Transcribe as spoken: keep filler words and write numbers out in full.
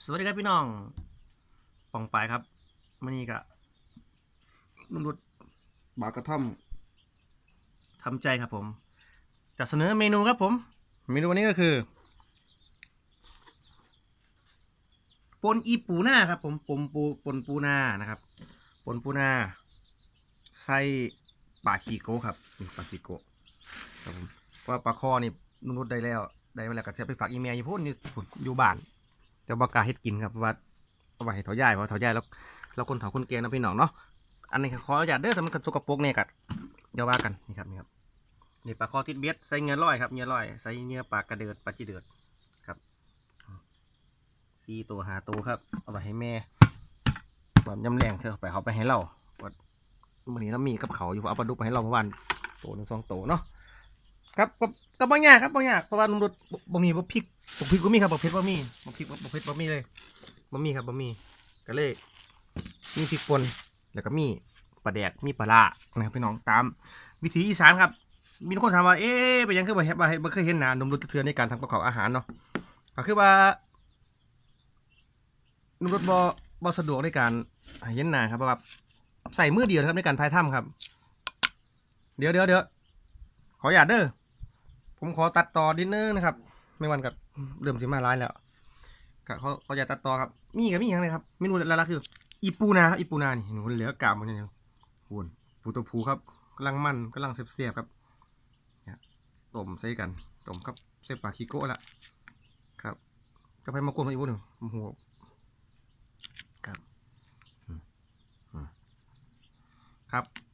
สวัสดีครับพี่น้องปองปายครับมื่อนี้ก็นุ่มรสบากระท่อมทำใจครับผมจะเสนอเมนูครับผมเมนูวันนี้ก็คือปนอีปูหน้าครับผมปนปูปนปูหน้านะครับปนปูหน้าใส่ปลาขี้โกครับปลาขี้โกครับผมเพราะปลาคอนี่นุ่มรสได้แล้วได้มาแล้วก็จะไปฝากอีเมลอยู่พุ่นอยู่อยู่บ้านจะบอกกาเฮ็ดกินครับเพราะว่าเอาไว้ให้เถาใหญ่เพราะเถาใหญ่แล้วเราคนเถาคนแก่นะพี่น้องเนาะอันนี้ขออนุญาตเด้อแต่มันกับสกปรกเนี่ยกัดอย่าว่ากันนี่ครับนี่ครับนี่ปลาคอติดเบ็ดใส่เงือร้อยครับเงือร้อยใส่เงือปลากระเดิดปลาจีเดือดครับสี่ตัวหาตัวครับเอาไปให้แม่แบบยำแรงเธอไปเขาไปให้เราวันนี้เรามีกับเขาอยู่เอาปลาดุกไปให้เราเมื่อวานตัวหนึ่งสองตัวเนาะครับก็ก็บางอย่างครับบางอย่างเพราะว่านุ่มรสบะหมี่บะพริกบะพริกบะหมี่ครับบะเผ็ดบะหมี่บะพริกบะเผ็ดบะหมี่เลยบะหมี่ครับบะหมี่ก็เลยมีพริกป่นแล้วก็มีปลาแดกมีปลาล่านะครับพี่น้องตามวิถีอีสานครับมีคนถามว่าเอ๊ะเป็นยังคือบ่เห็นบ่บ่เคยเห็นหน้านุ่มรสเทือนในการทำกับข้าวอาหารเนาะก็คือว่านุ่มรสบ่บ่สะดวกในการเห็นหน้าครับเพราะว่าใส่มือเดียวครับในการถ่ายทำครับเดี๋ยวเดี๋ยวเดี๋ยวขออนุญาตเด้อผมขอตัดต่อนิดนึงนะครับไม่วันกับเริ่มสิมาไลฟ์แล้วก็เขาเขาอยากตัดต่อครับมีกับมีอย่างไรครับเมนูละละคืออีปูนาครับอีปูนานี่หนูเหลือกาบมันยังปูนปูตัวผูครับกำลังมันกำลังเสียบๆครับต้มใส่กันต้มครับเส้นปลาคิโก้ละครับกระเพาะมะกรูดมาอีกบุ้หนึ่งหัวครับครับ